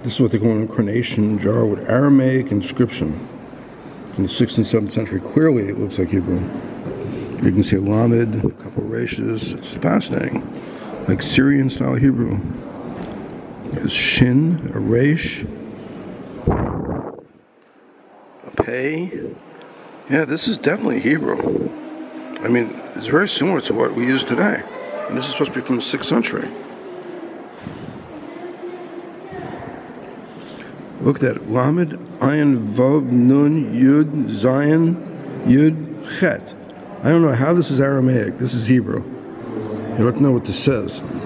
This is what they call an incarnation jar with Aramaic inscription from the 6th and 7th century. Clearly, it looks like Hebrew. You can see a lamed, a couple rashis. It's fascinating, like Syrian-style Hebrew. There's shin, a resh, a pei. Yeah, this is definitely Hebrew. I mean, it's very similar to what we use today. And this is supposed to be from the 6th century. Look at that. Lamed, Ayin, Vav, Nun, Yud, Zayin, Yud, Chet. I don't know how this is Aramaic. This is Hebrew. You don't know what this says.